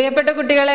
പ്രിയപ്പെട്ട കുട്ടികളെ,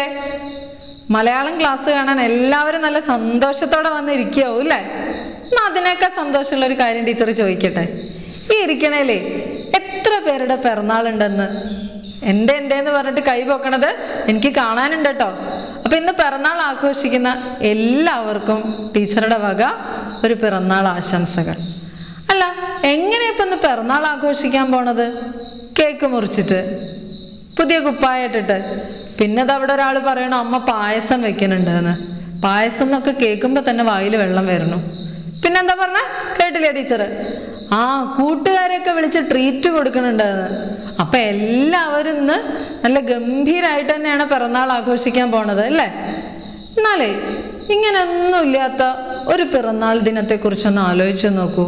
മലയാളം ക്ലാസ് കാണാൻ എല്ലാവരും നല്ല സന്തോഷത്തോടെ വന്നിരിക്കാവും അല്ലേ? എന്നാ അതിനേക്കാൾ സന്തോഷമുള്ള ഒരു കാര്യം ടീച്ചർ ചോദിക്കട്ടെ. ഈ ഇരിക്കണേലേ എത്ര പേരുടെ പിറന്നാളുണ്ടെന്ന്? എൻ്റെ എന്ന് പറഞ്ഞിട്ട് കൈ പൊക്കണത് എനിക്ക് കാണാനുണ്ട് കേട്ടോ. അപ്പൊ ഇന്ന് പിറന്നാൾ ആഘോഷിക്കുന്ന എല്ലാവർക്കും ടീച്ചറുടെ വക ഒരു പിറന്നാൾ ആശംസകൾ. അല്ല, എങ്ങനെയാ ഇപ്പൊ ഇന്ന് പിറന്നാൾ ആഘോഷിക്കാൻ പോണത്? കേക്ക് മുറിച്ചിട്ട്, പുതിയ കുപ്പായിട്ടിട്ട്, പിന്നെ അവിടെ ഒരാൾ പറയണു അമ്മ പായസം വെക്കുന്നുണ്ട് എന്ന്. പായസം എന്നൊക്കെ കേൾക്കുമ്പോ തന്നെ വായിൽ വെള്ളം വരണു. പിന്നെന്താ പറഞ്ഞ കേട്ടില്ലേ ടീച്ചറ്? ആ, കൂട്ടുകാരെയൊക്കെ വിളിച്ച് ട്രീറ്റ് കൊടുക്കണുണ്ടെന്ന്. അപ്പൊ എല്ലാവരും ഇന്ന് നല്ല ഗംഭീരായിട്ട് തന്നെയാണ് പിറന്നാൾ ആഘോഷിക്കാൻ പോണത് അല്ലേ? എന്നാലേ ഇങ്ങനൊന്നും ഇല്ലാത്ത ഒരു പിറന്നാൾ ദിനത്തെ കുറിച്ചൊന്ന് ആലോചിച്ചു നോക്കൂ.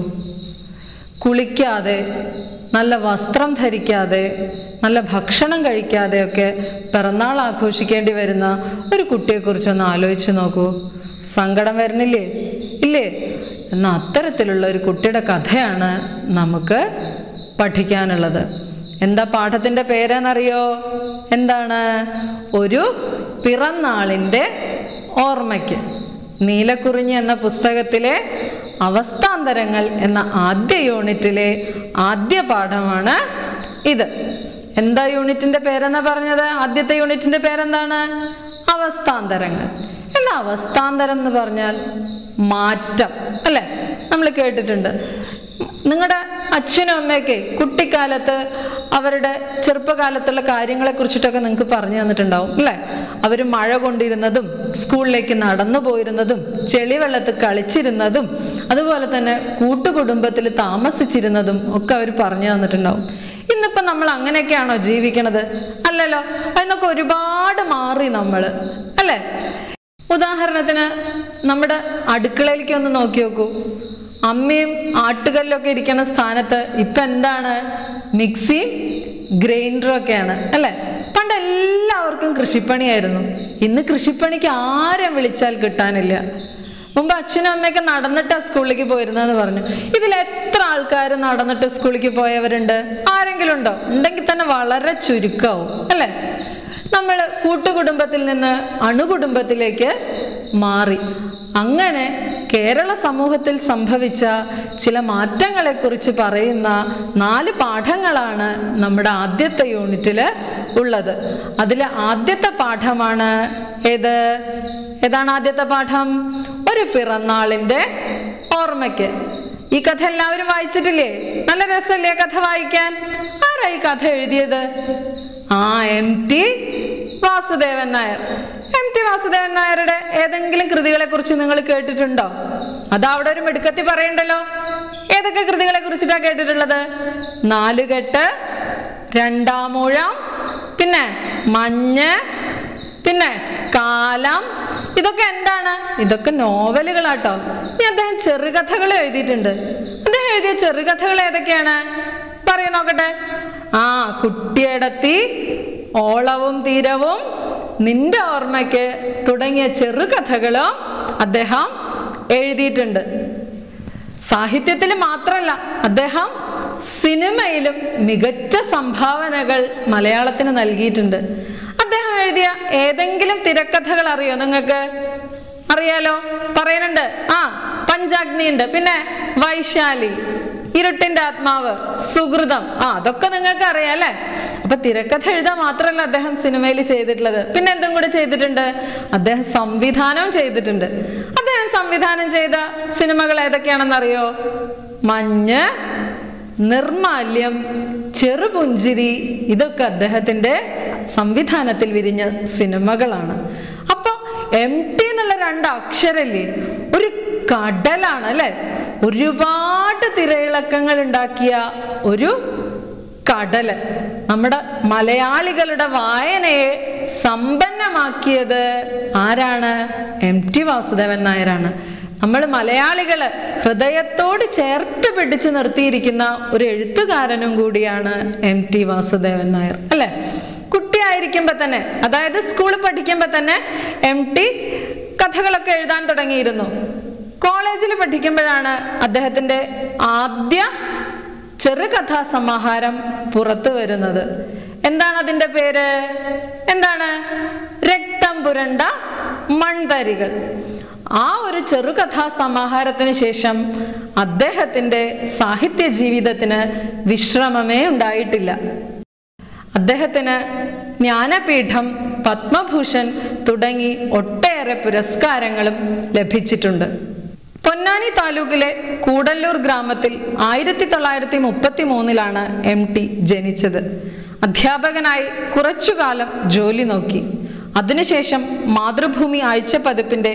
കുളിക്കാതെ, നല്ല വസ്ത്രം ധരിക്കാതെ, നല്ല ഭക്ഷണം കഴിക്കാതെയൊക്കെ പിറന്നാൾ ആഘോഷിക്കേണ്ടി വരുന്ന ഒരു കുട്ടിയെക്കുറിച്ചൊന്ന് ആലോചിച്ച് നോക്കൂ. സങ്കടം വരുന്നില്ലേ? ഇല്ലേ? എന്നാൽ അത്തരത്തിലുള്ള ഒരു കുട്ടിയുടെ കഥയാണ് നമുക്ക് പഠിക്കാനുള്ളത്. എന്താ പാഠത്തിന്റെ പേരെന്നറിയോ? എന്താണ്? ഒരു പിറന്നാളിൻ്റെ ഓർമ്മയ്ക്ക്. നീലക്കുറിഞ്ഞി എന്ന പുസ്തകത്തിലെ അവസ്ഥാന്തരങ്ങൾ എന്ന ആദ്യ യൂണിറ്റിലെ ആദ്യ പാഠമാണ് ഇത്. എന്താ യൂണിറ്റിന്റെ പേരെന്നാ പറഞ്ഞത്? ആദ്യത്തെ യൂണിറ്റിന്റെ പേരെന്താണ്? അവസ്ഥാന്തരങ്ങൾ. എന്താ അവസ്ഥാന്തരം എന്ന് പറഞ്ഞാൽ? മാറ്റം അല്ലെ? നമ്മൾ കേട്ടിട്ടുണ്ട്. നിങ്ങളുടെ അച്ഛനും അമ്മയൊക്കെ കുട്ടിക്കാലത്ത് അവരുടെ ചെറുപ്പകാലത്തുള്ള കാര്യങ്ങളെ കുറിച്ചിട്ടൊക്കെ നിങ്ങൾക്ക് പറഞ്ഞു തന്നിട്ടുണ്ടാവും അല്ലെ? അവർ മഴ കൊണ്ടിരുന്നതും, സ്കൂളിലേക്ക് നടന്നു പോയിരുന്നതും, ചെളിവെള്ളത്തിൽ കളിച്ചിരുന്നതും, അതുപോലെ തന്നെ കൂട്ടുകുടുംബത്തിൽ താമസിച്ചിരുന്നതും ഒക്കെ അവർ പറഞ്ഞു തന്നിട്ടുണ്ടാവും. ഇന്നിപ്പോ നമ്മൾ അങ്ങനെയൊക്കെയാണോ ജീവിക്കണത്? അല്ലല്ലോ. അതിനൊക്കെ ഒരുപാട് മാറി നമ്മൾ അല്ലേ? ഉദാഹരണത്തിന് നമ്മുടെ അടുക്കളയിലേക്ക് ഒന്ന് നോക്കി നോക്കൂ. അമ്മയും ആട്ടുകല്ലൊക്കെ ഇരിക്കുന്ന സ്ഥാനത്ത് ഇപ്പൊ എന്താണ്? മിക്സിയും ഗ്രൈൻഡറും ഒക്കെയാണ് അല്ലെ? പണ്ട് എല്ലാവർക്കും കൃഷിപ്പണിയായിരുന്നു. ഇന്ന് കൃഷിപ്പണിക്ക് ആരെ വിളിച്ചാൽ കിട്ടാനില്ല. മുമ്പ് അച്ഛനും അമ്മയൊക്കെ നടന്നിട്ടാ സ്കൂളിലേക്ക് പോയിരുന്നെന്ന് പറഞ്ഞു. ഇതിൽ എത്ര ആൾക്കാർ നടന്നിട്ട് സ്കൂളിലേക്ക് പോയവരുണ്ട്? ആരെങ്കിലും ഉണ്ടോ? ഉണ്ടെങ്കിൽ തന്നെ വളരെ ചുരുക്കമാവും അല്ലെ? നമ്മൾ കൂട്ടുകുടുംബത്തിൽ നിന്ന് അണുകുടുംബത്തിലേക്ക് മാറി. അങ്ങനെ കേരള സമൂഹത്തിൽ സംഭവിച്ച ചില മാറ്റങ്ങളെ കുറിച്ച് പറയുന്ന 4 പാഠങ്ങളാണ് നമ്മുടെ ആദ്യത്തെ യൂണിറ്റിൽ ഉള്ളത്. അതിലെ ആദ്യത്തെ പാഠമാണ് ഏത്? ഏതാണ് ആദ്യത്തെ പാഠം? ഒരു പിറന്നാളിൻ്റെ ഓർമ്മയ്ക്ക്. ഈ കഥ എല്ലാവരും വായിച്ചിട്ടില്ലേ? നല്ല രസമല്ലേ കഥ വായിക്കാൻ? ആരാ ഈ കഥ എഴുതിയത്? MT വാസുദേവൻ നായർ. MT വാസുദേവൻ നായരുടെ ഏതെങ്കിലും കൃതികളെ കുറിച്ച് നിങ്ങൾ കേട്ടിട്ടുണ്ടോ? അതാ അവിടെ ഒരു മിടുക്കത്തി പറയണ്ടല്ലോ. ഏതൊക്കെ കൃതികളെ കുറിച്ചിട്ടാ കേട്ടിട്ടുള്ളത്? നാലുകെട്ട്, രണ്ടാമൂഴം, പിന്നെ മഞ്ഞ്, പിന്നെ കാലം. ഇതൊക്കെ എന്താണ്? ഇതൊക്കെ നോവലുകളാട്ടോ. ഇനി അദ്ദേഹം ചെറുകഥകൾ എഴുതിയിട്ടുണ്ട്. അദ്ദേഹം എഴുതിയ ചെറുകഥകൾ ഏതൊക്കെയാണ്? പറയൂ നോക്കട്ടെ. കുട്ടിയടത്തി, ഓളവും തീരവും, നിന്റെ ഓർമ്മയ്ക്ക് തുടങ്ങിയ ചെറുകഥകളും അദ്ദേഹം എഴുതിയിട്ടുണ്ട്. സാഹിത്യത്തിൽ മാത്രമല്ല, അദ്ദേഹം സിനിമയിലും മികച്ച സംഭാവനകൾ മലയാളത്തിന് നൽകിയിട്ടുണ്ട്. അദ്ദേഹം എഴുതിയ ഏതെങ്കിലും തിരക്കഥകൾ അറിയോ നിങ്ങൾക്ക്? അറിയാലോ, പറയുന്നുണ്ട്. പഞ്ചാഗ്നി ഉണ്ട്, പിന്നെ വൈശാലി, ഇരുട്ടിന്റെ ആത്മാവ്, സുഹൃതം. അതൊക്കെ നിങ്ങൾക്ക് അറിയാം അല്ലെ? അപ്പൊ തിരക്കഥ എഴുതാൻ മാത്രമല്ല അദ്ദേഹം സിനിമയിൽ ചെയ്തിട്ടുള്ളത്, പിന്നെ എന്തും കൂടെ ചെയ്തിട്ടുണ്ട്? അദ്ദേഹം സംവിധാനവും ചെയ്തിട്ടുണ്ട്. അദ്ദേഹം സംവിധാനം ചെയ്ത സിനിമകൾ ഏതൊക്കെയാണെന്നറിയോ? മഞ്ഞ്, നിർമാല്യം, ചെറുപുഞ്ചിരി. ഇതൊക്കെ അദ്ദേഹത്തിന്റെ സംവിധാനത്തിൽ വിരിഞ്ഞ സിനിമകളാണ്. അപ്പൊ MT എന്നുള്ള 2 അക്ഷരല്ലേ, ഒരു കടലാണ് അല്ലെ? ഒരുപാട് തിരയിളക്കങ്ങൾ ഉണ്ടാക്കിയ ഒരു കടല്. നമ്മുടെ മലയാളികളുടെ വായനയെ സമ്പന്നമാക്കിയത് ആരാണ്? MT വാസുദേവൻ നായരാണ്. നമ്മൾ മലയാളികള് ഹൃദയത്തോട് ചേർത്ത് പിടിച്ചു നിർത്തിയിരിക്കുന്ന ഒരു എഴുത്തുകാരനും കൂടിയാണ് MT വാസുദേവൻ നായർ അല്ലെ? കുട്ടിയായിരിക്കുമ്പോ തന്നെ, അതായത് സ്കൂളിൽ പഠിക്കുമ്പോ തന്നെ MT കഥകളൊക്കെ എഴുതാൻ തുടങ്ങിയിരുന്നു. കോളേജിൽ പഠിക്കുമ്പോഴാണ് അദ്ദേഹത്തിന്റെ ആദ്യ ചെറുകഥാ സമാഹാരം പുറത്തു വരുന്നത്. എന്താണ് അതിൻ്റെ പേര്? എന്താണ്? രക്തം പുരണ്ട മൺതരികൾ. ആ ഒരു ചെറുകഥാ സമാഹാരത്തിന് ശേഷം അദ്ദേഹത്തിൻ്റെ സാഹിത്യ ജീവിതത്തിന് വിശ്രമമേ ഉണ്ടായിട്ടില്ല. അദ്ദേഹത്തിന് ജ്ഞാനപീഠം, പത്മഭൂഷൺ തുടങ്ങി ഒട്ടേറെ പുരസ്കാരങ്ങളും ലഭിച്ചിട്ടുണ്ട്. പൊന്നാനി താലൂക്കിലെ കൂടല്ലൂർ ഗ്രാമത്തിൽ 1933 MT ജനിച്ചത്. അധ്യാപകനായി കുറച്ചുകാലം ജോലി നോക്കി. അതിനുശേഷം മാതൃഭൂമി ആഴ്ചപ്പതിപ്പിന്റെ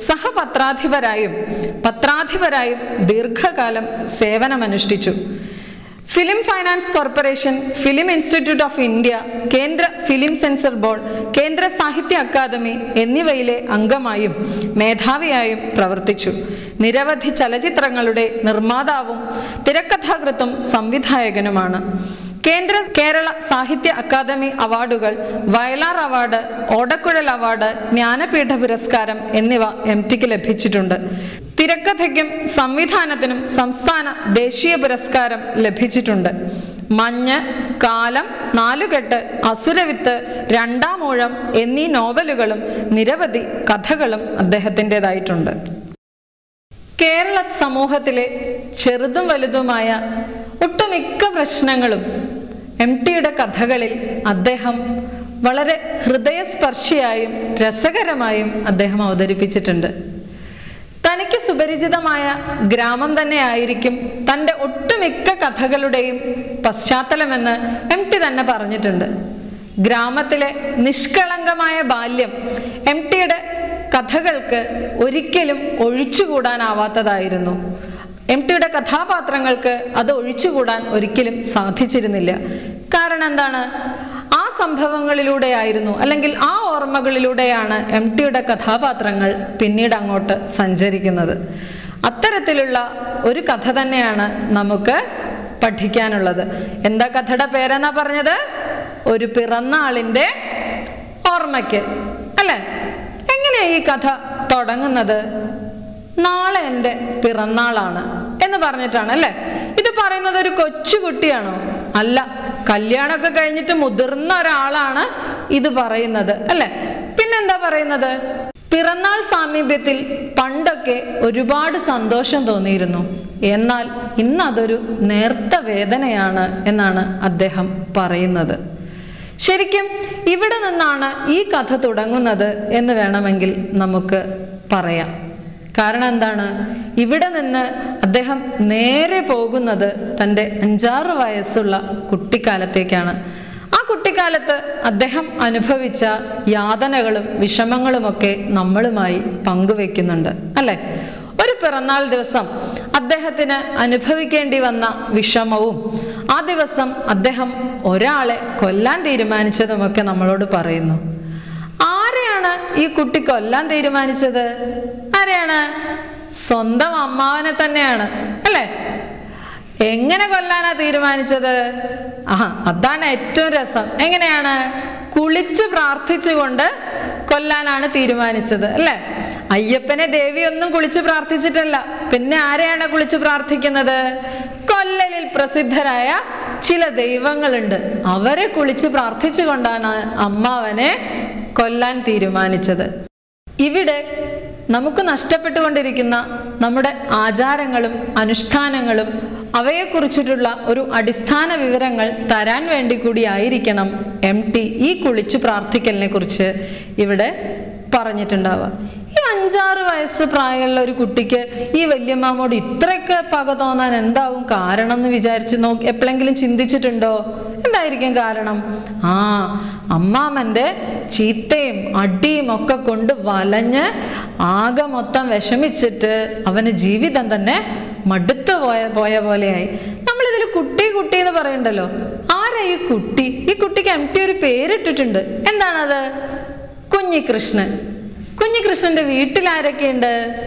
പത്രാധിപരായും ദീർഘകാലം സേവനമനുഷ്ഠിച്ചു. Film finance corporation, film institute of India, കേന്ദ്ര ഫിലിം സെൻസർ ബോർഡ്, കേന്ദ്ര സാഹിത്യ അക്കാദമി എന്നിവയിലെ അംഗമായും മേധാവിയായും പ്രവർത്തിച്ചു. നിരവധി ചലച്ചിത്രങ്ങളുടെ നിർമ്മാതാവും തിരക്കഥാകൃത്തും സംവിധായകനുമാണ്. കേരള സാഹിത്യ അക്കാദമി അവാർഡുകൾ, വയലാർ അവാർഡ്, ഓടക്കുഴൽ അവാർഡ്, ജ്ഞാനപീഠ പുരസ്കാരം എന്നിവ MTക്ക് ലഭിച്ചിട്ടുണ്ട്. തിരക്കഥയ്ക്കും സംവിധാനത്തിനും സംസ്ഥാന ദേശീയ പുരസ്കാരം ലഭിച്ചിട്ടുണ്ട്. മഞ്ഞ്, കാലം, നാലുകെട്ട്, അസുരവിത്ത്, രണ്ടാമൂഴം എന്നീ നോവലുകളും നിരവധി കഥകളും അദ്ദേഹത്തിൻ്റെതായിട്ടുണ്ട്. കേരള സമൂഹത്തിലെ ചെറുതും വലുതുമായ ഒട്ടുമിക്ക പ്രശ്നങ്ങളും MTയുടെ കഥകളിൽ അദ്ദേഹം വളരെ ഹൃദയസ്പർശിയായും രസകരമായും അദ്ദേഹം അവതരിപ്പിച്ചിട്ടുണ്ട്. തനിക്ക് സുപരിചിതമായ ഗ്രാമം തന്നെ ആയിരിക്കും തൻ്റെ ഒട്ടുമിക്ക കഥകളുടെയും പശ്ചാത്തലമെന്ന് MT തന്നെ പറഞ്ഞിട്ടുണ്ട്. ഗ്രാമത്തിലെ നിഷ്കളങ്കമായ ബാല്യം MTയുടെ കഥകൾക്ക് ഒരിക്കലും ഒഴിച്ചുകൂടാനാവാത്തതായിരുന്നു. MTയുടെ കഥാപാത്രങ്ങൾക്ക് അത് ഒഴിച്ചുകൂടാൻ ഒരിക്കലും സാധിച്ചിരുന്നില്ല. കാരണം എന്താണ്? ആ സംഭവങ്ങളിലൂടെയായിരുന്നു, അല്ലെങ്കിൽ ആ ഓർമ്മകളിലൂടെയാണ് MTയുടെ കഥാപാത്രങ്ങൾ പിന്നീട് അങ്ങോട്ട് സഞ്ചരിക്കുന്നത്. അത്തരത്തിലുള്ള ഒരു കഥ തന്നെയാണ് നമുക്ക് പഠിക്കാനുള്ളത്. എന്താ കഥയുടെ പേരെന്നാ പറഞ്ഞത്? ഒരു പിറന്നാളിൻ്റെ ഓർമ്മയ്ക്ക്, അല്ലേ? എങ്ങനെയാ ഈ കഥ തുടങ്ങുന്നത്? നാളെ എൻ്റെ പിറന്നാളാണ് എന്ന് പറഞ്ഞിട്ടാണ്, അല്ലേ? ഇത് പറയുന്നത് ഒരു കൊച്ചുകുട്ടിയാണോ? അല്ല, കല്യാണമൊക്കെ കഴിഞ്ഞിട്ട് മുതിർന്ന ഒരാളാണ് ഇത് പറയുന്നത്, അല്ലേ? പിന്നെന്താ പറയുന്നത്? പിറന്നാൾ സാമീപ്യത്തിൽ പണ്ടൊക്കെ ഒരുപാട് സന്തോഷം തോന്നിയിരുന്നു, എന്നാൽ ഇന്നതൊരു നേർത്ത വേദനയാണ് എന്നാണ് അദ്ദേഹം പറയുന്നത്. ശരിക്കും ഇവിടെ നിന്നാണ് ഈ കഥ തുടങ്ങുന്നത് എന്ന് വേണമെങ്കിൽ നമുക്ക് പറയാം. കാരണം എന്താണ്? ഇവിടെ നിന്ന് അദ്ദേഹം നേരെ പോകുന്നത് തൻ്റെ 5-6 വയസ്സുള്ള കുട്ടിക്കാലത്തേക്കാണ്. ആ കുട്ടിക്കാലത്ത് അദ്ദേഹം അനുഭവിച്ച യാതനകളും വിഷമങ്ങളുമൊക്കെ നമ്മളുമായി പങ്കുവെക്കുന്നുണ്ട്, അല്ലേ? ഒരു പിറന്നാൾ ദിവസം അദ്ദേഹത്തിന് അനുഭവിക്കേണ്ടി വന്ന വിഷമവും ആ ദിവസം അദ്ദേഹം ഒരാളെ കൊല്ലാൻ തീരുമാനിച്ചതുമൊക്കെ നമ്മളോട് പറയുന്നു. ആരെയാണ് ഈ കുട്ടി കൊല്ലാൻ തീരുമാനിച്ചത്? ആരെയാണ്? സ്വന്തം അമ്മാവനെ തന്നെയാണ്, അല്ലേ? എങ്ങനെ കൊല്ലാനാ തീരുമാനിച്ചത്? അതാണ് ഏറ്റവും രസം. എങ്ങനെയാണ്? കുളിച്ച് പ്രാർത്ഥിച്ചുകൊണ്ട് കൊല്ലാനാണ് തീരുമാനിച്ചത്, അല്ലേ? അയ്യപ്പനെ ദേവി ഒന്നും കുളിച്ച് പ്രാർത്ഥിച്ചിട്ടല്ല, പിന്നെ ആരെയാണ് കുളിച്ച് പ്രാർത്ഥിക്കുന്നത്? കൊല്ലലിൽ പ്രസിദ്ധരായ ചില ദൈവങ്ങളുണ്ട്, അവരെ കുളിച്ച് പ്രാർത്ഥിച്ചുകൊണ്ടാണ് അമ്മാവനെ കൊല്ലാൻ തീരുമാനിച്ചത്. ഇവിടെ നമുക്ക് നഷ്ടപ്പെട്ടുകൊണ്ടിരിക്കുന്ന നമ്മുടെ ആചാരങ്ങളും അനുഷ്ഠാനങ്ങളും അവയെക്കുറിച്ചിട്ടുള്ള ഒരു അടിസ്ഥാന വിവരങ്ങൾ തരാൻ വേണ്ടി കൂടിയായിരിക്കണം MT ഈ കുളിച്ചു പ്രാർത്ഥിക്കലിനെ കുറിച്ച് ഇവിടെ പറഞ്ഞിട്ടുണ്ടാവുക. ഈ 5-6 വയസ്സ് പ്രായമുള്ള ഒരു കുട്ടിക്ക് ഈ വല്യമ്മാമോട് ഇത്രയൊക്കെ പക തോന്നാൻ എന്താവും കാരണം എന്ന് വിചാരിച്ച് എപ്പോഴെങ്കിലും ചിന്തിച്ചിട്ടുണ്ടോ? എന്തായിരിക്കും കാരണം? അമ്മാമൻ്റെ ചീത്തയും അടിയും ഒക്കെ കൊണ്ട് വലഞ്ഞ് ആകെ മൊത്തം വിഷമിച്ചിട്ട് അവന് ജീവിതം തന്നെ മടുത്തു പോയ പോലെയായി. നമ്മളിതിൽ കുട്ടി എന്ന് പറയണ്ടല്ലോ. ആരാ ഈ കുട്ടി? ഈ കുട്ടിക്ക് MT ഒരു പേരിട്ടിട്ടുണ്ട്. എന്താണത്? കുഞ്ഞികൃഷ്ണൻ. കുഞ്ഞികൃഷ്ണന്റെ വീട്ടിൽ ആരൊക്കെയുണ്ട്?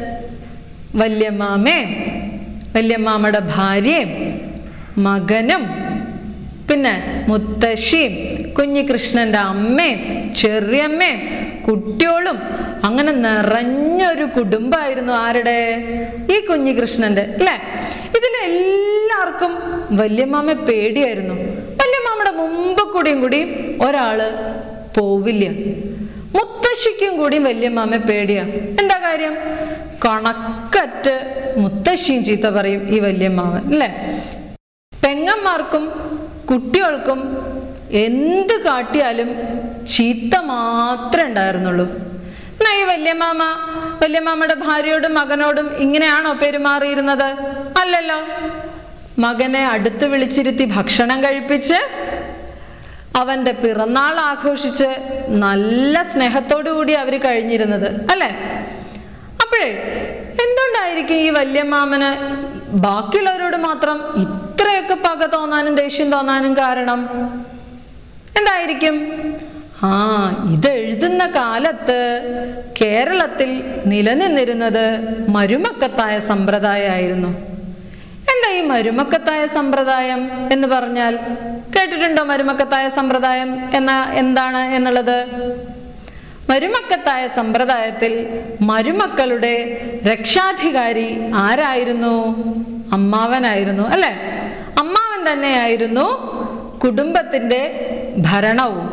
വല്യമ്മാമയും വല്യമ്മാമയുടെ ഭാര്യയും മകനും പിന്നെ മുത്തശ്ശിയും കുഞ്ഞികൃഷ്ണന്റെ അമ്മയും ചെറിയമ്മയും കുട്ടിയോളും, അങ്ങനെ നിറഞ്ഞൊരു കുടുംബമായിരുന്നു ആരുടെ? ഈ കുഞ്ഞികൃഷ്ണന്റെ, അല്ലേ? ഇതിലെല്ലാവർക്കും വല്യമ്മാമയെ പേടിയായിരുന്നു. വല്യമ്മയുടെ മുമ്പ് കൂടി ഒരാള് പോവില്ല. മുത്തശ്ശിക്കും കൂടി വല്യമ്മയെ പേടിയാ. എന്താ കാര്യം? കണക്കറ്റ് മുത്തശ്ശിയും ചീത്ത പറയും ഈ വല്യമ്മാവൻ, അല്ലേ? പെങ്ങന്മാർക്കും കുട്ടികൾക്കും എന്ത് കാട്ടിയാലും ചീത്ത മാത്രമേ ഉണ്ടായിരുന്നുള്ളൂ. എന്നാ ഈ വല്യമ്മാമ്മയുടെ ഭാര്യയോടും മകനോടും ഇങ്ങനെയാണോ പെരുമാറിയിരുന്നത്? അല്ലല്ലോ. മകനെ അടുത്ത് വിളിച്ചിരുത്തി ഭക്ഷണം കഴിപ്പിച്ച് അവന്റെ പിറന്നാൾ ആഘോഷിച്ച് നല്ല സ്നേഹത്തോടു കൂടി അവര് കഴിഞ്ഞിരുന്നത്, അല്ലേ? അപ്പോഴേ എന്തുകൊണ്ടായിരിക്കും ഈ വല്യമ്മാമന് ബാക്കിയുള്ളവരോട് മാത്രം ഇത്രയൊക്കെ പക തോന്നാനും ദേഷ്യം തോന്നാനും കാരണം? എന്തായിരിക്കും? ഇത് എഴുതുന്ന കാലത്ത് കേരളത്തിൽ നിലനിന്നിരുന്നത് മരുമക്കത്തായ സമ്പ്രദായമായിരുന്നു. എന്താ ഈ മരുമക്കത്തായ സമ്പ്രദായം എന്ന് പറഞ്ഞാൽ? കേട്ടിട്ടുണ്ടോ മരുമക്കത്തായ സമ്പ്രദായം എന്താണ് എന്നുള്ളത്? മരുമക്കത്തായ സമ്പ്രദായത്തിൽ മരുമക്കളുടെ രക്ഷാധികാരി ആരായിരുന്നു? അമ്മാവനായിരുന്നു, അല്ലെ? അമ്മാവൻ തന്നെയായിരുന്നു കുടുംബത്തിന്റെ ഭരണവും.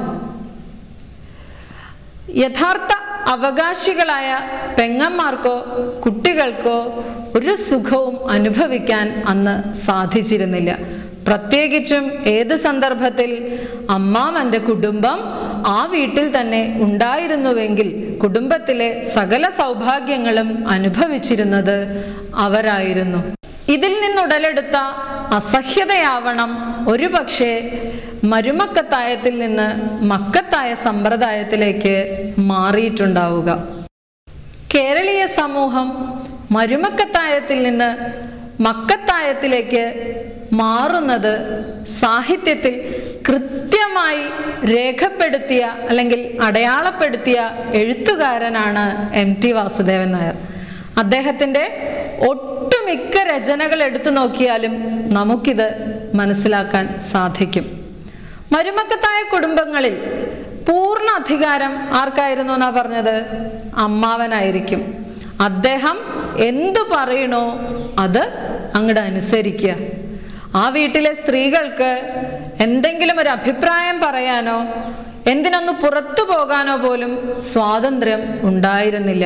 യഥാർത്ഥ അവകാശികളായ പെങ്ങന്മാർക്കോ കുട്ടികൾക്കോ ഒരു സുഖവും അനുഭവിക്കാൻ അന്ന് സാധിച്ചിരുന്നില്ല. പ്രത്യേകിച്ചും ഏത് സന്ദർഭത്തിൽ അമ്മാവന്റെ കുടുംബം ആ വീട്ടിൽ തന്നെ ഉണ്ടായിരുന്നുവെങ്കിൽ കുടുംബത്തിലെ സകല സൗഭാഗ്യങ്ങളും അനുഭവിച്ചിരുന്നത് അവരായിരുന്നു. ഇതിൽ നിന്നുടലെടുത്ത അസഹ്യതയാവണം ഒരുപക്ഷെ മരുമക്കത്തായത്തിൽ നിന്ന് മക്കത്തായ സമ്പ്രദായത്തിലേക്ക് മാറിയിട്ടുണ്ടാവുക. കേരളീയ സമൂഹം മരുമക്കത്തായത്തിൽ നിന്ന് മക്കത്തായത്തിലേക്ക് മാറുന്നത് സാഹിത്യത്തിൽ കൃത്യമായി രേഖപ്പെടുത്തിയ അല്ലെങ്കിൽ അടയാളപ്പെടുത്തിയ എഴുത്തുകാരനാണ് MT വാസുദേവൻ നായർ. അദ്ദേഹത്തിൻ്റെ ഒട്ടുമിക്ക രചനകൾ എടുത്തു നോക്കിയാലും നമുക്കിത് മനസ്സിലാക്കാൻ സാധിക്കും. മരുമക്കത്തായ കുടുംബങ്ങളിൽ പൂർണ്ണ അധികാരം ആർക്കായിരുന്നു എന്നാ പറഞ്ഞത്? അമ്മാവനായിരിക്കും. അദ്ദേഹം എന്തു പറയണോ അത് അങ്ങോട്ട് അനുസരിക്കുക. ആ വീട്ടിലെ സ്ത്രീകൾക്ക് എന്തെങ്കിലും ഒരു അഭിപ്രായം പറയാനോ എന്തിനൊന്ന് പുറത്തു പോകാനോ പോലും സ്വാതന്ത്ര്യം ഉണ്ടായിരുന്നില്ല.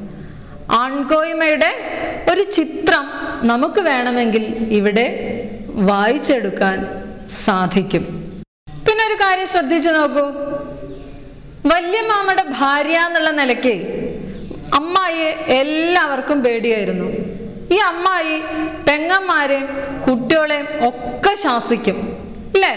ആൺകോയ്മയുടെ ഒരു ചിത്രം നമുക്ക് വേണമെങ്കിൽ ഇവിടെ വായിച്ചെടുക്കാൻ സാധിക്കും. പിന്നെ ഒരു കാര്യം ശ്രദ്ധിച്ചു നോക്കൂ. വല്യമ്മാമ്മയുടെ ഭാര്യ എന്നുള്ള നിലയ്ക്ക് അമ്മായിയെ എല്ലാവർക്കും പേടിയായിരുന്നു. ഈ അമ്മായി പെങ്ങന്മാരെയും കുട്ടികളെയും ഒക്കെ ശാസിക്കും, അല്ലേ?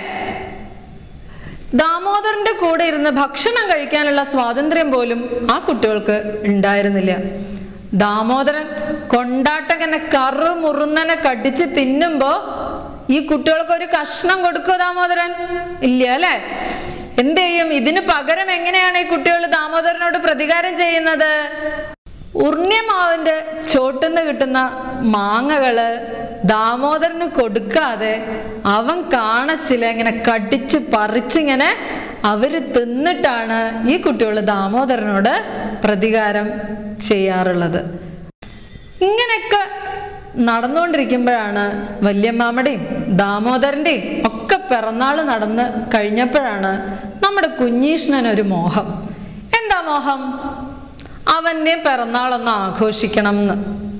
ദാമോദരന്റെ കൂടെ ഇരുന്ന് ഭക്ഷണം കഴിക്കാനുള്ള സ്വാതന്ത്ര്യം പോലും ആ കുട്ടികൾക്ക് ഉണ്ടായിരുന്നില്ല. ദാമോദരൻ കൊണ്ടാട്ടങ്ങനെ കറുമുറുന്നനെ കടിച്ച് തിന്നുമ്പോ ഈ കുട്ടികൾക്ക് ഒരു കഷ്ണം കൊടുക്കുമോ ദാമോദരൻ? ഇല്ല, അല്ലെ? എന്ത് ചെയ്യും? ഇതിന് പകരം എങ്ങനെയാണ് ഈ കുട്ടികൾ ദാമോദരനോട് പ്രതികാരം ചെയ്യുന്നത്? ഉർണ്യമാവിന്റെ ചോട്ടുന്ന് കിട്ടുന്ന മാങ്ങകള് ദാമോദരന് കൊടുക്കാതെ അവൻ കാണച്ചില്ല ഇങ്ങനെ കടിച്ച് പറിച്ചിങ്ങനെ അവര് തിന്നിട്ടാണ് ഈ കുട്ടികൾ ദാമോദരനോട് പ്രതികാരം ചെയ്യാറുള്ളത്. ഇങ്ങനെയൊക്കെ നടന്നുകൊണ്ടിരിക്കുമ്പോഴാണ് വല്യമ്മാമ്മയുടെയും ദാമോദരന്റെയും ഒക്കെ പിറന്നാള് നടന്ന് കഴിഞ്ഞപ്പോഴാണ് നമ്മുടെ കുഞ്ഞീഷ്ണനൊരു മോഹം. എന്താ മോഹം? അവന്റെ പിറന്നാളൊന്ന് ആഘോഷിക്കണം എന്ന്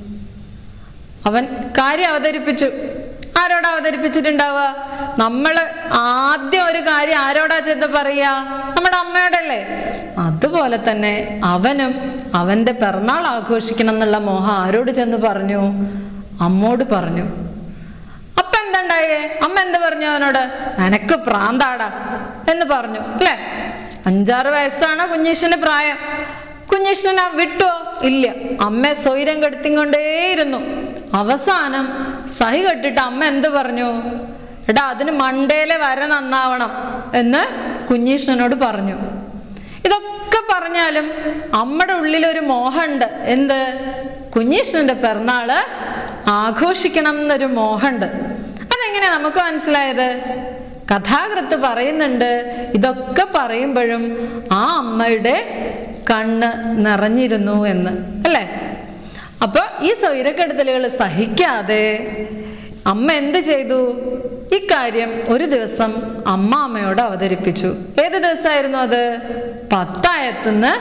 അവൻ കാര്യം അവതരിപ്പിച്ചു. ആരോടാ അവതരിപ്പിച്ചിട്ടുണ്ടാവുക? നമ്മള് ആദ്യം ഒരു കാര്യം ആരോടാ ചെന്ന് പറയാ? നമ്മുടെ അമ്മയോടല്ലേ? അതുപോലെ തന്നെ അവനും അവന്റെ പിറന്നാൾ ആഘോഷിക്കണം എന്നുള്ള മോഹം ആരോട് ചെന്ന് പറഞ്ഞു? അമ്മോട് പറഞ്ഞു. അപ്പൊ എന്തുണ്ടായേ? അമ്മ എന്ത് പറഞ്ഞു അവനോട്? എനക്ക് പ്രാന്താടാ എന്ന് പറഞ്ഞു, അല്ലെ? 5-6 വയസ്സാണ് കുഞ്ഞീഷ്ണന് പ്രായം. കുഞ്ഞീഷ്ണൻ വിട്ടോ? ഇല്ല. അമ്മ സ്വൈരം കെടുത്തിക്കൊണ്ടേയിരുന്നു. അവസാനം സഹി കെട്ടിട്ട് അമ്മ എന്ത് പറഞ്ഞു? എടാ, അതിന് മണ്ടയിലെ വര നന്നാവണം എന്ന് കുഞ്ഞീഷ്ണനോട് പറഞ്ഞു. ഇതൊക്കെ പറഞ്ഞാലും അമ്മയുടെ ഉള്ളിലൊരു മോഹമുണ്ട്. എന്ത്? കുഞ്ഞീഷ്ണന്റെ പിറന്നാള് ആഘോഷിക്കണം എന്നൊരു മോഹമുണ്ട്. അതെങ്ങനെയാ നമുക്ക് മനസ്സിലായത്? കഥാകൃത്ത് പറയുന്നുണ്ട്. ഇതൊക്കെ പറയുമ്പോഴും ആ അമ്മയുടെ കണ്ണ് നിറഞ്ഞിരുന്നു എന്ന്, അല്ലേ? അപ്പൊ ഈ സ്വൈരക്കെടുത്തലുകൾ സഹിക്കാതെ അമ്മ എന്ത് ചെയ്തു? ഇക്കാര്യം ഒരു ദിവസം അമ്മാമ്മയോട് അവതരിപ്പിച്ചു. ഏത് ദിവസമായിരുന്നു അത്? പത്തായത്തുനിന്ന്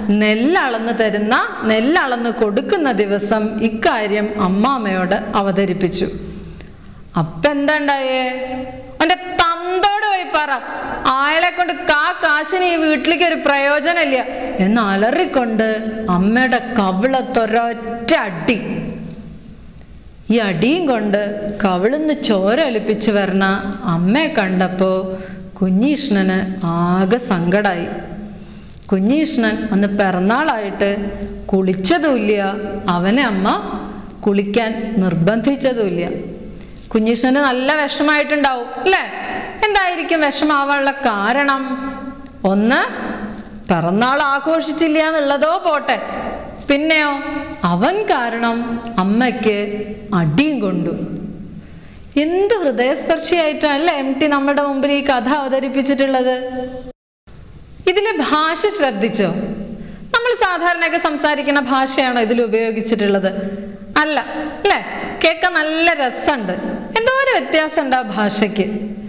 നെല്ലളന്ന് കൊടുക്കുന്ന ദിവസം ഇക്കാര്യം അമ്മാമ്മയോട് അവതരിപ്പിച്ചു. അപ്പൊ എന്താ ഉണ്ടായേ? അവന്റെ തന്തോട് പോയി പറ, അയാളെ കൊണ്ട് കാശിന് ഈ വീട്ടിലേക്ക് ഒരു പ്രയോജനമില്ല എന്ന് അലറിക്കൊണ്ട് അമ്മയുടെ കവിളത്തൊരൊറ്റ അടി. ഈ അടിയും കൊണ്ട് കവിളുന്ന് ചോര ഒലിപ്പിച്ചു വരണ അമ്മയെ കണ്ടപ്പോ കുഞ്ഞീഷ്ണന് ആകെ സങ്കടായി. കുഞ്ഞീഷ്ണൻ അന്ന് പിറന്നാളായിട്ട് കുളിച്ചതുമില്ല, അവനെ അമ്മ കുളിക്കാൻ നിർബന്ധിച്ചതുമില്ല. കുഞ്ഞീഷ്ണന് നല്ല വിഷമായിട്ടുണ്ടാവും അല്ലേ? എന്തായിരിക്കും വിഷമാവാനുള്ള കാരണം? ഒന്ന്, പിറന്നാൾ ആഘോഷിച്ചില്ല എന്നുള്ളതോ പോട്ടെ, പിന്നെയോ അവൻ കാരണം അമ്മയ്ക്ക് അടിയും കൊണ്ടു. എന്ത് ഹൃദയസ്പർശിയായിട്ടല്ലേ MT നമ്മുടെ മുമ്പിൽ ഈ കഥ അവതരിപ്പിച്ചിട്ടുള്ളത്. ഇതിലെ ഭാഷ ശ്രദ്ധിച്ചോ? നമ്മൾ സാധാരണയൊക്കെ സംസാരിക്കുന്ന ഭാഷയാണോ ഇതിൽ ഉപയോഗിച്ചിട്ടുള്ളത്? അല്ല അല്ലേ? കേൾക്കാൻ നല്ല രസമുണ്ട്. എന്തോ ഒരു വ്യത്യാസമുണ്ട് ആ ഭാഷയ്ക്ക്.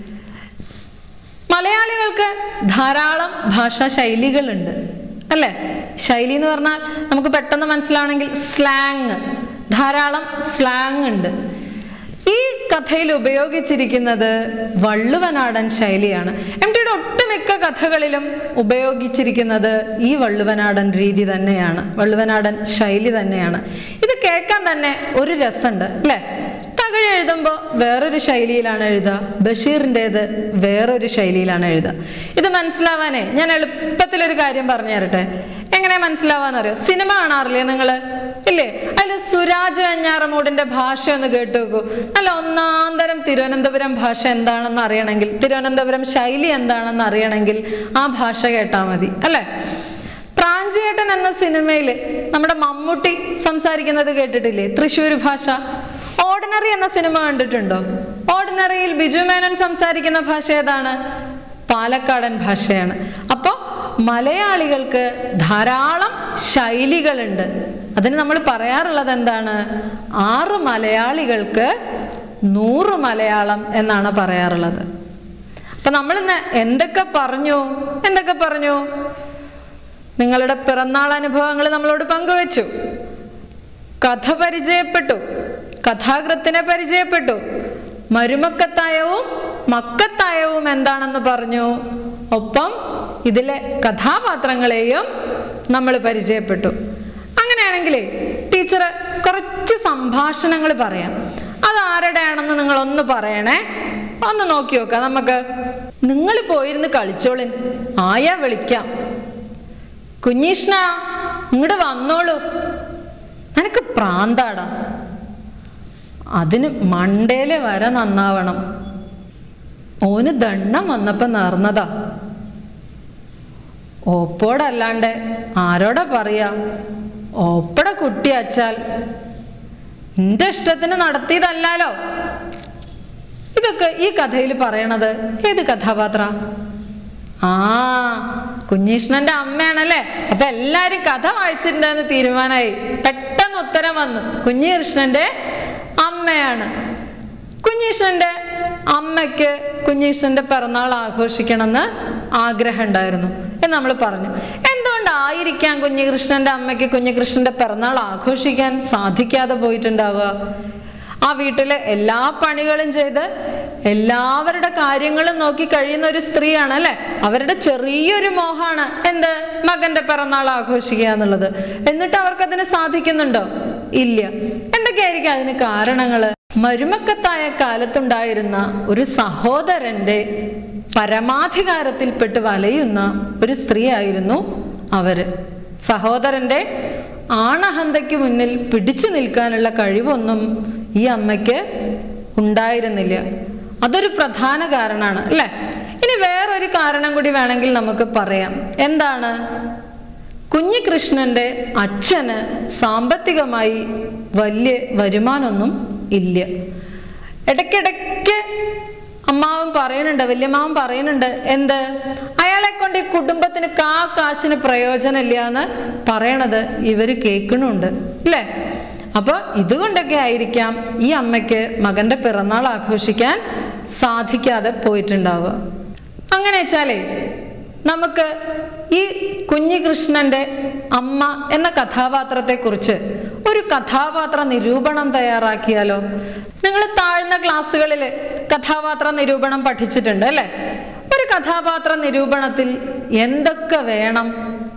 മലയാളികൾക്ക് ധാരാളം ഭാഷാ ശൈലികളുണ്ട് അല്ലേ? ശൈലി എന്ന് പറഞ്ഞാൽ നമുക്ക് പെട്ടെന്ന് മനസ്സിലാവണമെങ്കിൽ സ്ലാങ്, ധാരാളം സ്ലാങ് ഉണ്ട്. ഈ കഥയിൽ ഉപയോഗിച്ചിരിക്കുന്നത് വള്ളുവനാടൻ ശൈലിയാണ്. MTയുടെ ഒട്ടുമിക്ക കഥകളിലും ഉപയോഗിച്ചിരിക്കുന്നത് ഈ വള്ളുവനാടൻ രീതി തന്നെയാണ്, വള്ളുവനാടൻ ശൈലി തന്നെയാണ്. ഇത് കേൾക്കാൻ തന്നെ ഒരു രസമുണ്ട് അല്ലേ? തകഴി എഴുതുമ്പോൾ വേറൊരു ശൈലിയിലാണ് എഴുതുക, ബഷീറിൻ്റെത് വേറൊരു ശൈലിയിലാണ് എഴുതുക. ഇത് മനസ്സിലാവാനേ ഞാൻ എളുപ്പത്തിലൊരു കാര്യം പറഞ്ഞു തരട്ടെ. എങ്ങനെ മനസ്സിലാവാന്നറിയോ? സിനിമ കാണാറില്ലേ നിങ്ങൾ? ഇല്ലേ? അതിൽ സുരാജ് വെഞ്ഞാറമൂടിന്റെ ഭാഷ ഒന്ന് കേട്ടു നോക്കൂ. നല്ല ഒന്നാന്തരം തിരുവനന്തപുരം ഭാഷ എന്താണെന്ന് അറിയണമെങ്കിൽ, തിരുവനന്തപുരം ശൈലി എന്താണെന്ന് അറിയണമെങ്കിൽ ആ ഭാഷ കേട്ടാൽ മതി അല്ലേ? പ്രാഞ്ചിയേട്ടൻ എന്ന സിനിമയിൽ നമ്മുടെ മമ്മൂട്ടി സംസാരിക്കുന്നത് കേട്ടിട്ടില്ലേ? തൃശ്ശൂർ ഭാഷ. ഓർഡിനറി എന്ന സിനിമ കണ്ടിട്ടുണ്ടോ? ഓർഡിനറിയിൽ ബിജു മേനോൻ സംസാരിക്കുന്ന ഭാഷ ഏതാണ്? പാലക്കാടൻ ഭാഷയാണ്. അപ്പോൾ മലയാളികൾക്ക് ധാരാളം ശൈലികളുണ്ട്. അതിന് നമ്മൾ പറയാറുള്ളത് എന്താണ്? 6 മലയാളികൾക്ക് 100 മലയാളം എന്നാണ് പറയാറുള്ളത്. അപ്പൊ നമ്മൾ ഇന്ന് എന്തൊക്കെ പറഞ്ഞു? നിങ്ങളുടെ പിറന്നാൾ അനുഭവങ്ങൾ നമ്മളോട് പങ്കുവച്ചു, കഥ പരിചയപ്പെട്ടു, കഥാകൃത്തിനെ പരിചയപ്പെട്ടു, മരുമക്കത്തായവും മക്കത്തായവും എന്താണെന്ന് പറഞ്ഞു, ഒപ്പം ഇതിലെ കഥാപാത്രങ്ങളെയും നമ്മൾ പരിചയപ്പെട്ടു. അങ്ങനെയാണെങ്കിലേ ടീച്ചർ കുറച്ച് സംഭാഷണങ്ങൾ പറയാം. അത് ആരുടെയാണെന്ന് നിങ്ങൾ ഒന്ന് പറയണേ. ഒന്ന് നോക്കി നോക്കാം നമുക്ക്. നിങ്ങൾ പോയിരുന്ന് കളിച്ചോളിൻ, ആയാ വിളിക്കാം. കുഞ്ഞീഷ്ണ ഇങ്ങോട്ട് വന്നോളൂ, നിനക്ക് പ്രാന്താടാ. അതിന് മണ്ടേലെ വര നന്നാവണം. ഓന് ദണ്ണം വന്നപ്പോ നേർന്നതാ. ഓപ്പോടല്ലാണ്ട് ആരോടാ പറയാ? ഓപ്പട കുട്ടി അച്ചാൽ നിന്റെ ഇഷ്ടത്തിന് നടത്തിയതല്ലോ. ഇതൊക്കെ ഈ കഥയിൽ പറയണത് ഏത് കഥാപാത്ര? കുഞ്ഞീഷ്ണന്റെ അമ്മയാണല്ലേ. അപ്പൊ എല്ലാരും കഥ വായിച്ചിട്ടുണ്ടെന്ന് തീരുമാനമായി. പെട്ടെന്ന് ഉത്തരം വന്നു, കുഞ്ഞീകൃഷ്ണന്റെ അമ്മയാണ്. കുഞ്ഞീഷ്ണന്റെ അമ്മയ്ക്ക് കുഞ്ഞീഷ്ണന്റെ പിറന്നാൾ ആഘോഷിക്കണമെന്ന് ആഗ്രഹം ഉണ്ടായിരുന്നു എന്ന് നമ്മൾ പറഞ്ഞു. എന്തുകൊണ്ടായിരിക്കാം കുഞ്ഞികൃഷ്ണന്റെ അമ്മയ്ക്ക് കുഞ്ഞികൃഷ്ണന്റെ പിറന്നാൾ ആഘോഷിക്കാൻ സാധിക്കാതെ പോയിട്ടുണ്ടാവുക? ആ വീട്ടിലെ എല്ലാ പണികളും ചെയ്ത് എല്ലാവരുടെ കാര്യങ്ങളും നോക്കി കഴിയുന്ന ഒരു സ്ത്രീയാണ് അല്ലെ. അവരുടെ ചെറിയൊരു മോഹമാണ് എന്ത്? മകന്റെ പിറന്നാൾ ആഘോഷിക്കുക എന്നുള്ളത്. എന്നിട്ട് അവർക്കതിന് സാധിക്കുന്നുണ്ടോ? ഇല്ല. എന്തൊക്കെയായിരിക്കും അതിന് കാരണങ്ങള്? മരുമക്കത്തായ കാലത്തുണ്ടായിരുന്ന ഒരു സഹോദരന്റെ പരമാധികാരത്തിൽപ്പെട്ട് വലയുന്ന ഒരു സ്ത്രീ ആയിരുന്നു അവര്. സഹോദരന്റെ ആണഹന്തയ്ക്ക് മുന്നിൽ പിടിച്ചു നിൽക്കാനുള്ള കഴിവൊന്നും ഈ അമ്മയ്ക്ക് ഉണ്ടായിരുന്നില്ല. അതൊരു പ്രധാന കാരണമാണ് അല്ലെ. ഇനി വേറൊരു കാരണം കൂടി വേണമെങ്കിൽ നമുക്ക് പറയാം. എന്താണ്? കുഞ്ഞികൃഷ്ണന്റെ അച്ഛന് സാമ്പത്തികമായി വലിയ വരുമാനമൊന്നും ഇല്ല. ഇടയ്ക്കിടയ്ക്ക് അമ്മാവൻ പറയുന്നുണ്ട്, വല്യമ്മാവൻ പറയുന്നുണ്ട്, എന്ത്? അയാളെ കൊണ്ട് ഈ കുടുംബത്തിന് കാശിന് പ്രയോജനമില്ല എന്ന് പറയണത് ഇവര് കേൾക്കണുണ്ട് അല്ലേ. അപ്പോൾ ഇതുകൊണ്ടൊക്കെ ആയിരിക്കാം ഈ അമ്മയ്ക്ക് മകന്റെ പിറന്നാൾ ആഘോഷിക്കാൻ സാധിക്കാതെ പോയിട്ടുണ്ടാവുക. അങ്ങനെ വെച്ചാലേ നമുക്ക് ഈ കുഞ്ഞികൃഷ്ണന്റെ അമ്മ എന്ന കഥാപാത്രത്തെക്കുറിച്ച് ഒരു കഥാപാത്ര നിരൂപണം തയ്യാറാക്കിയാലോ? നിങ്ങൾ താഴ്ന്ന ക്ലാസ്സുകളിൽ കഥാപാത്ര നിരൂപണം പഠിച്ചിട്ടുണ്ട് അല്ലേ? ഒരു കഥാപാത്ര നിരൂപണത്തിൽ എന്തൊക്കെ വേണം?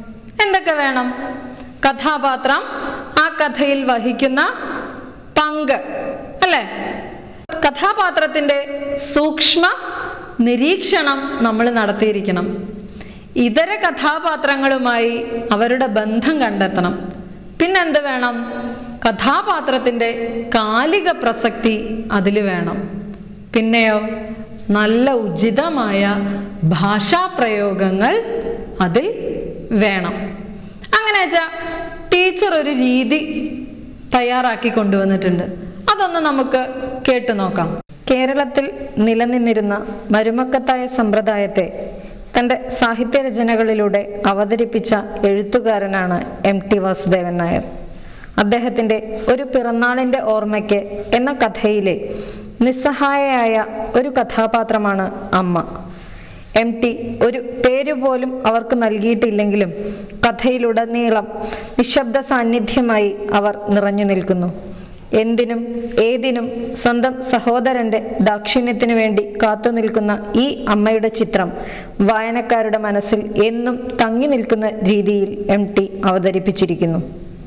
കഥാപാത്രം ആ കഥയിൽ വഹിക്കുന്ന പങ്ക് അല്ലേ? കഥാപാത്രത്തിന്റെ സൂക്ഷ്മ നിരീക്ഷണം നമ്മൾ നടത്തിയിരിക്കണം. ഇതര കഥാപാത്രങ്ങളുമായി അവരുടെ ബന്ധം കണ്ടെത്തണം. പിന്നെന്ത് വേണം? കഥാപാത്രത്തിന്റെ കാലിക പ്രസക്തി അതിൽ വേണം. പിന്നെയോ നല്ല ഉചിതമായ ഭാഷാപ്രയോഗങ്ങൾ അതിൽ വേണം. അങ്ങനെ വെച്ചാൽ ടീച്ചർ ഒരു രീതി തയ്യാറാക്കി കൊണ്ടുവന്നിട്ടുണ്ട്. അതൊന്ന് നമുക്ക് കേട്ടു നോക്കാം. കേരളത്തിൽ നിലനിന്നിരുന്ന മരുമക്കത്തായ സമ്പ്രദായത്തെ തൻ്റെ സാഹിത്യരചനകളിലൂടെ അവതരിപ്പിച്ച എഴുത്തുകാരനാണ് MT വാസുദേവൻ നായർ. അദ്ദേഹത്തിൻ്റെ ഒരു പിറന്നാളിൻ്റെ ഓർമ്മയ്ക്ക് എന്ന കഥയിലെ നിസ്സഹായയായ ഒരു കഥാപാത്രമാണ് അമ്മ. MT ഒരു പേരുപോലും അവർക്ക് നൽകിയിട്ടില്ലെങ്കിലും കഥയിലുടനീളം നിശബ്ദ സാന്നിധ്യമായി അവർ നിറഞ്ഞു നിൽക്കുന്നു. എന്തിനും ഏതിനും സ്വന്തം സഹോദരന്റെ ദാക്ഷിണ്യത്തിനു വേണ്ടി കാത്തു നിൽക്കുന്ന ഈ അമ്മയുടെ ചിത്രം വായനക്കാരുടെ മനസ്സിൽ എന്നും തങ്ങി നിൽക്കുന്ന രീതിയിൽ MT അവതരിപ്പിച്ചിരിക്കുന്നു.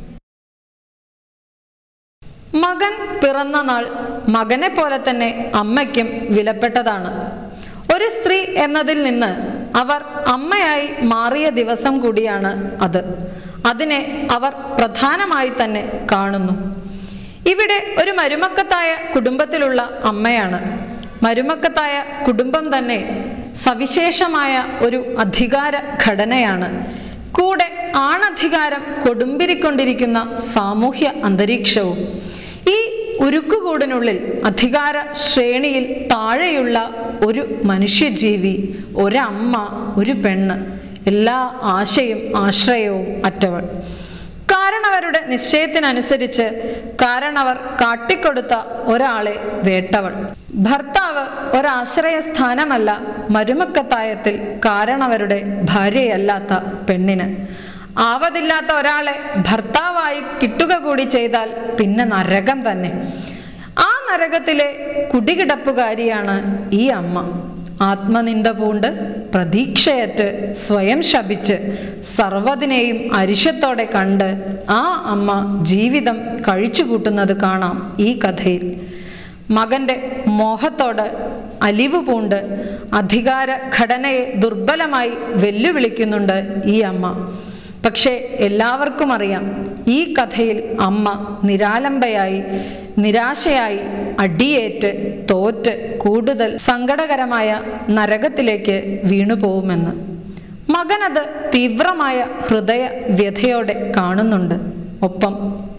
മകൻ പിറന്ന നാൾ മകനെ പോലെ തന്നെ അമ്മയ്ക്കും വിലപ്പെട്ടതാണ്. ഒരു സ്ത്രീ എന്നതിൽ നിന്ന് അവർ അമ്മയായി മാറിയ ദിവസം കൂടിയാണ് അത്. അതിനെ അവർ പ്രധാനമായി തന്നെ കാണുന്നു. ഇവിടെ ഒരു മരുമക്കത്തായ കുടുംബത്തിലുള്ള അമ്മയാണ്. മരുമക്കത്തായ കുടുംബം തന്നെ സവിശേഷമായ ഒരു അധികാര ഘടനയാണ്. കൂടെ ആണധികാരം കൊടുമ്പിരിക്കൊണ്ടിരിക്കുന്ന സാമൂഹ്യ അന്തരീക്ഷവും. ഈ ഉരുക്കുകൂടിനുള്ളിൽ അധികാര ശ്രേണിയിൽ താഴെയുള്ള ഒരു മനുഷ്യജീവി, ഒരമ്മ, ഒരു പെണ്ണ്, എല്ലാ ആശയും ആശ്രയവും അറ്റവൾ. കാരണവരുടെ നിശ്ചയത്തിനനുസരിച്ച് കാരണവർ കാട്ടിക്കൊടുത്ത ഒരാളെ വേട്ടവൾ. ഭർത്താവ് ഒരാശ്രയ സ്ഥാനമല്ല മരുമക്കത്തായത്തിൽ കാരണവരുടെ ഭാര്യയല്ലാത്ത പെണ്ണിന്. ആവതില്ലാത്ത ഒരാളെ ഭർത്താവായി കിട്ടുക കൂടി ചെയ്താൽ പിന്നെ നരകം തന്നെ. ആ നരകത്തിലെ കുടികിടപ്പുകാരിയാണ് ഈ അമ്മ. ആത്മനിന്ദ പൂണ്ട് പ്രതീക്ഷയറ്റ് സ്വയം ശപിച്ച് സർവ്വതിനെയും അരിശത്തോടെ കണ്ട് ആ അമ്മ ജീവിതം കഴിച്ചുകൂട്ടുന്നത് കാണാം ഈ കഥയിൽ. മകന്റെ മോഹത്തോട് അലിവ് പൂണ്ട് അധികാര ഘടനയെ ദുർബലമായി വെല്ലുവിളിക്കുന്നുണ്ട് ഈ അമ്മ. പക്ഷേ എല്ലാവർക്കും അറിയാം, ഈ കഥയിൽ അമ്മ നിരാലംബയായി, നിരാശയായി, അടിയേറ്റ് തോറ്റ് കൂടുതൽ സങ്കടകരമായ നരകത്തിലേക്ക് വീണുപോകുമെന്ന്. മകനത് തീവ്രമായ ഹൃദയ വ്യഥയോടെ കാണുന്നുണ്ട്. ഒപ്പം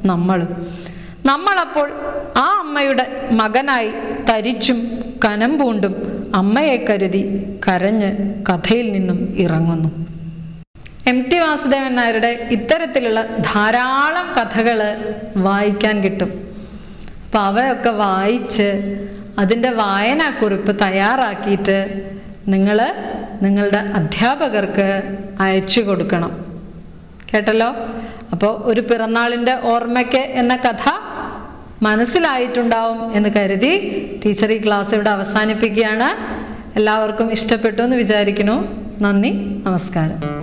നമ്മളപ്പോൾ ആ അമ്മയുടെ മകനായി തരിച്ചും കനം പൂണ്ടും അമ്മയെ കരുതി കരഞ്ഞ് കഥയിൽ നിന്നും ഇറങ്ങുന്നു. MT വാസുദേവൻ നായരുടെ ഇത്തരത്തിലുള്ള ധാരാളം കഥകൾ വായിക്കാൻ കിട്ടും. അപ്പം അവയൊക്കെ വായിച്ച് അതിൻ്റെ വായനാക്കുറിപ്പ് തയ്യാറാക്കിയിട്ട് നിങ്ങൾ നിങ്ങളുടെ അധ്യാപകർക്ക് അയച്ചു കൊടുക്കണം. കേട്ടല്ലോ? അപ്പോൾ ഒരു പിറന്നാളിൻ്റെ ഓർമ്മയ്ക്ക് എന്ന കഥ മനസ്സിലായിട്ടുണ്ടാവും എന്ന് കരുതി ടീച്ചർ ഈ ക്ലാസ് ഇവിടെ അവസാനിപ്പിക്കുകയാണ്. എല്ലാവർക്കും ഇഷ്ടപ്പെട്ടു എന്ന് വിചാരിക്കുന്നു. നന്ദി, നമസ്കാരം.